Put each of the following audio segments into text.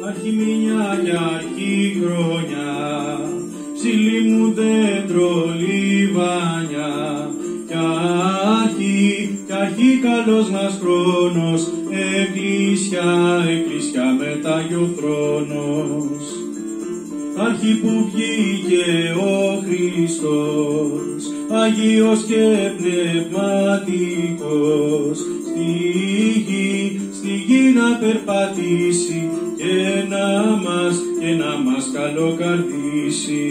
Αρχιμηνιά κι αρχιχρόνια, ψηλή μου δέντρο λιβάνια, κι αρχή καλός μας χρόνος, εκκλησιά μετάγιο θρόνος. Αρχή που βγήκε ο Χριστός, Αγίος και πνευματικός, στη γη να περπατήσει και να μας καλοκαρδίσει.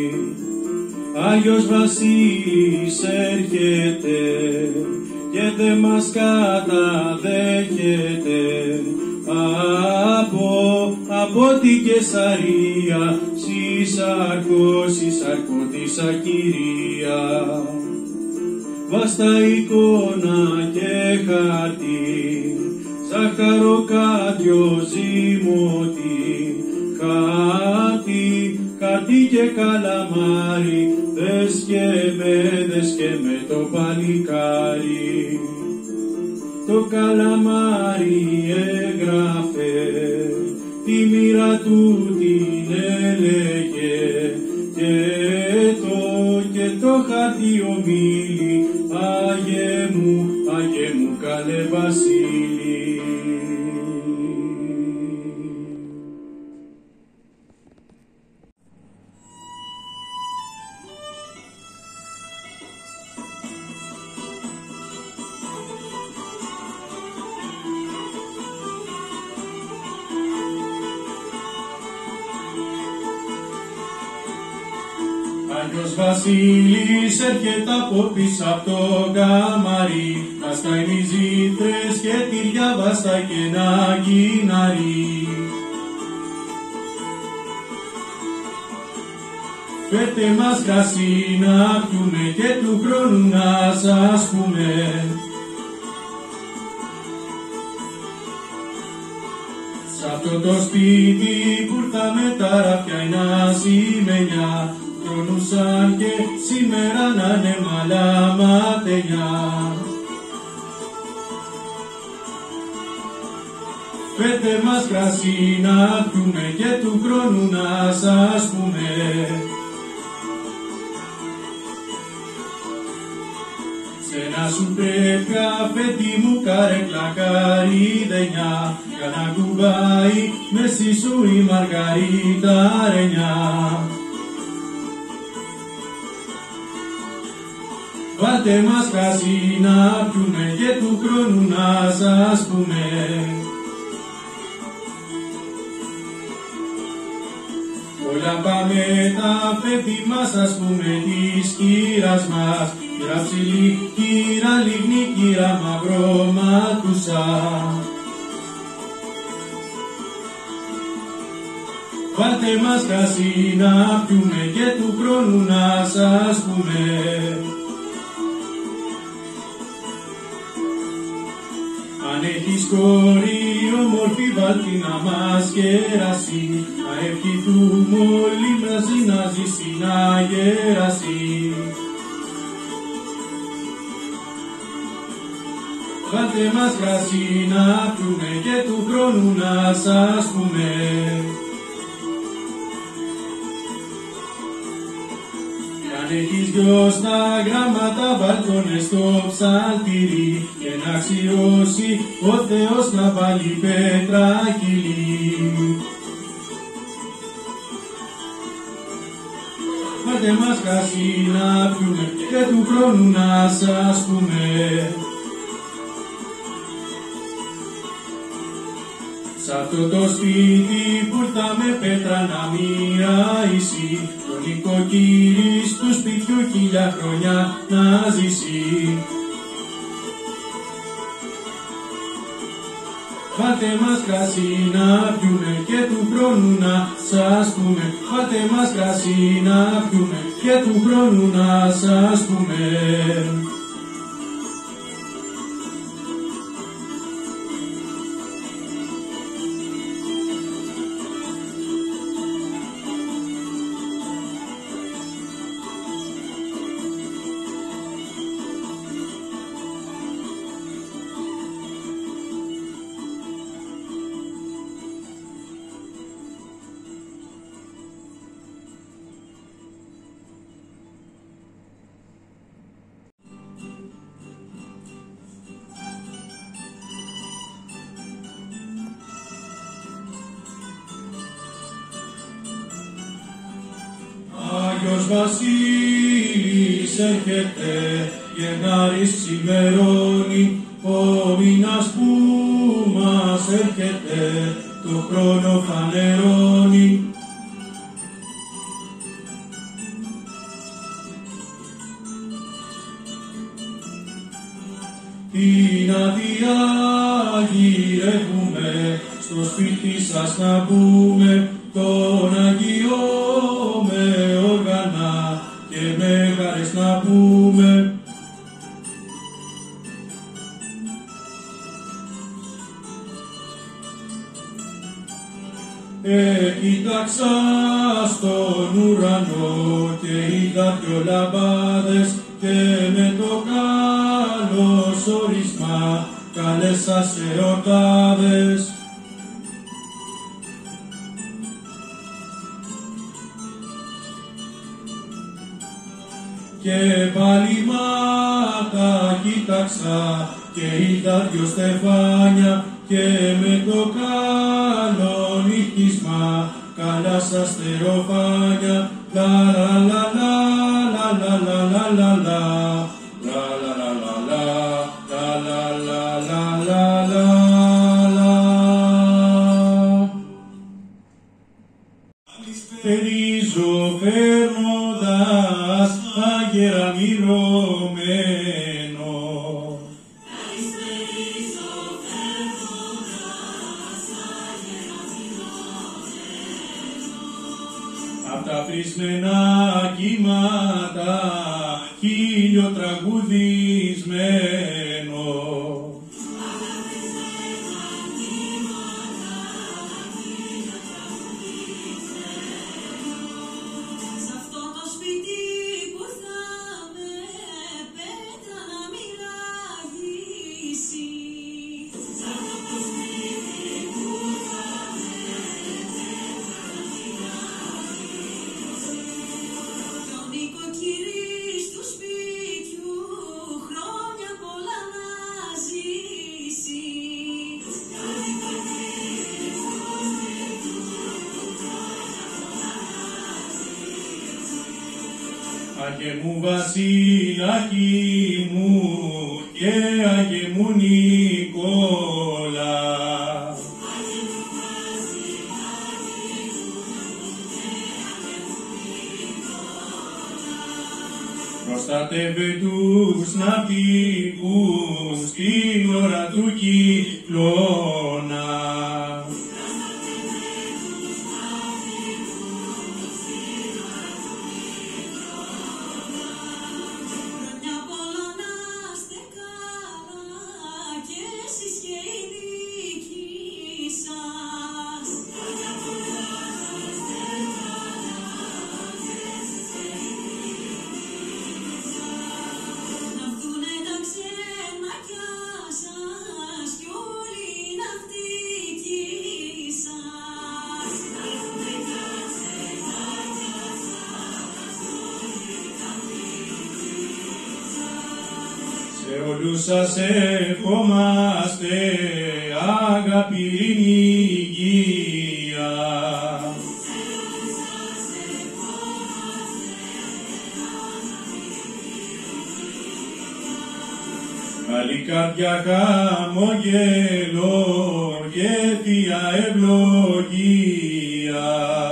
Άγιος Βασίλης έρχεται και δε μας καταδέχεται από την Καισαρία, συσαρκώτησα Κυρία. Βάστα εικόνα και χαρτί, ζαχαροκάδιο ζυμωτή, χαρτί και καλαμάρι, δες και με το παλικάρι. Το καλαμάρι έγραφε, τη μοίρα του την έλεγε, και το χαρτί ομίλη, Άγιε μου καλέ Βασίλη. Άγιος Βασίλης έρχεται από πίσω απ' το καμαρί, βαστάει μυζήτρες και τυριά, βαστάει και ένα γιναρί. Φέρτε μας κρασί να πιούμε και του χρόνου να σας πούμε. Σ' αυτό το σπίτι που ήρθαμε τα ραφιά είναι ασημένια, χρονούσαν και σήμερα να είναι μαλάματενιά. Φέρτε μας κρασί να πιούμε και του χρόνου να σας πούμε. Σένα σου πρέπει αφέντη μου καρέκλα καρύδενιά, για να κουμπάει μέση σου η Μαργαρίτα ρενιά. Βάλτε μας κρασί να πιούμε και του χρόνου να σας πούμε. Όλα πάμε τα αφέντη μας, ας πούμε της κύρας μας, κύρα ψηλή, κύρα λιγνή, κύρα μαυρομάτουσα. Βάλτε μας κρασί να πιούμε και του χρόνου να σας πούμε. Αν έχεις κόρη όμορφη, βάλτη να μας κεράσει, να ευχηθούμε όλοι μαζί να ζήσει να γεράσει. Βάλτε μας κρασί να πιούμε και του χρόνου να σας πούμε. Αν έχεις δυο στα γράμματα, βάλτονε στο ψαλτήρι και να ξηρώσει ο Θεός να βάλει πέτρα χειλή. Βάλτε μας κρασί να πιούμε και του χρόνου να σας πούμε. Σ' αυτό το σπίτι που ήρθαμε πέτρα να μοιράσει, το νοικοκύρης του σπιτιού 1000 χρόνια να ζήσει. Βάλτε μας κρασί να πιούμε και του χρόνου να σας πούμε. Βάλτε μας κρασί να πιούμε και του χρόνου να σας πούμε. Άγιος Βασίλης έρχεται, Γενάρης ξημερώνει, ο μήνας που μας έρχεται, το χρόνο φανερώνει. Την αδειά γυρεύουμε, στο σπίτι σας να μπούμε, τον Αγιό με όργανα και μέγαρες να πούμε. Κοίταξα στον ουρανό και είδα δυο λαμπάδες και με το καλωσόρισμα καλέσα σε εορτάδες. Και πάλι μάτα κοίταξα και είδα δυο στεφάνια και με το καλό νύχτισμα καλά σας στεροφάνια. Λα λα λα λα λα λα λα λα λα Θερίζω φέρνοντας άγερα μυρωμένο. Απ' τα φρισμένα κύματα χίλιο τραγουδισμένο. Άγιε μου Βασιλάκι μου και Άγιε μου Νικόλα. Προστάτευε τους ναυτικούς στην ώρα του κυκλώνα. Σε όλους σας ευχόμαστε αγαπητή υγεία. Καλή καρδιά χαμογελών και θεία ευλογία.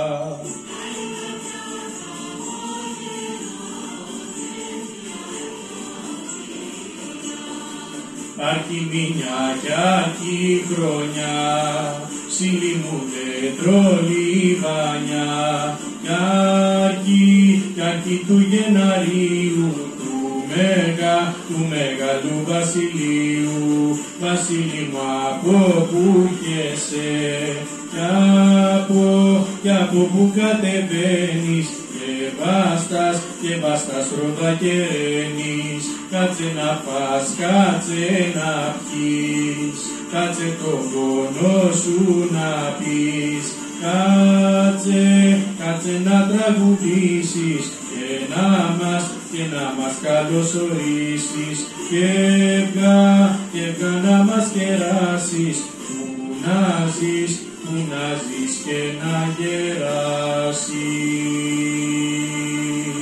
Αρχιμήνια κι αρχή χρονιά, συλλημούνται τρολιβάνια, κι αρχή του Γεναρίου, του Μεγάλου Βασιλείου, Βασίλη μου από που χέσαι, κι από που κατεβαίνεις, και βάστας ρόδα και ρένεις, κάτσε να φας, κάτσε να πιείς, κάτσε τον πόνο σου να πεις, κάτσε να τραγουδήσεις και να μας καλωσορίσεις και έβγα να μας κεράσεις, που να ζεις και να γεράσεις.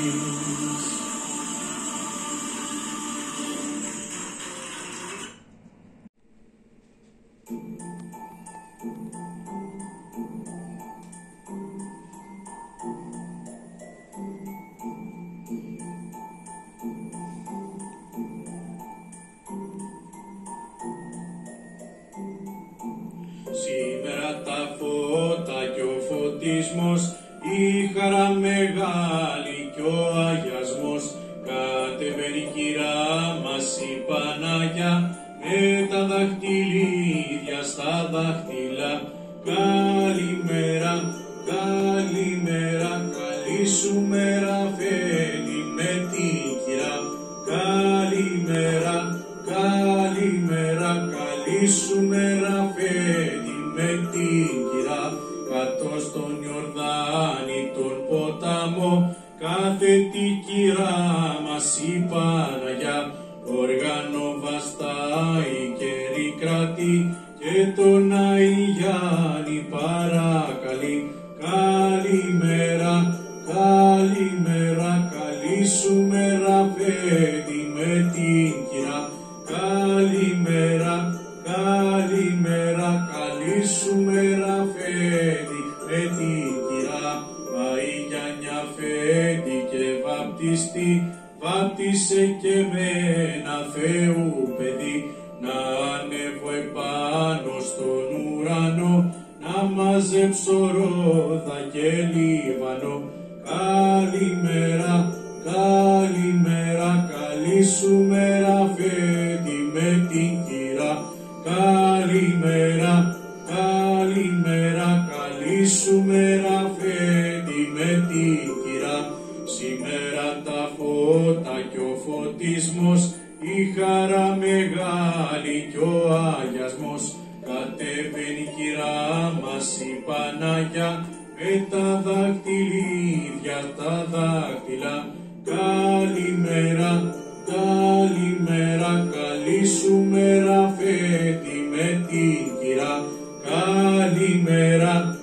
φωτισμός, η χαρά μεγάλη κι ο αγιασμός. Κατεβαίνει κυρά μας η Παναγιά, με τα δαχτυλίδια στα δάχτυλα. Καλημέρα, καλημέρα, καλή σου μέρα φέρνει με την κυρά. Καλημέρα, καλημέρα, καλή σου μέρα φέρνει με την κυρά. Κάτω στον Ιορδάνη τον ποταμό, κάθετη κυρά μας η Παναγιά. Όργανο βαστάει και ρικρατεί, και τον Αϊγιάννη παρακαλεί. Καλημέρα, καλημέρα, καλή σου μέρα φέρνει με την κυρά. Καλημέρα, καλημέρα, καλή σου μέρα φέρνει με την κυρά. Αϊγιάννια φέρνει και βαπτιστή, βάπτισε και μένα Θεού παιδί. Να ανέβω επάνω στον ουρανό, να μαζέψω ρόδα και Λίβανο. Καλημέρα, καλημέρα, καλή σου μέρα φέρνει με την κυρά. Καλημέρα, καλημέρα, καλή σου μέρα φέρνει με την κυρά. Σήμερα τα φώτα κι ο φωτισμός, η χαρά μεγάλη κι ο αγιασμός. Κατέβαίνει κυρά μας η Παναγιά, με τα δαχτυλίδια τα δάχτυλα. Καλημέρα, καλημέρα, καλή σου μέρα φέρνει με την κυρά. Καλημέρα,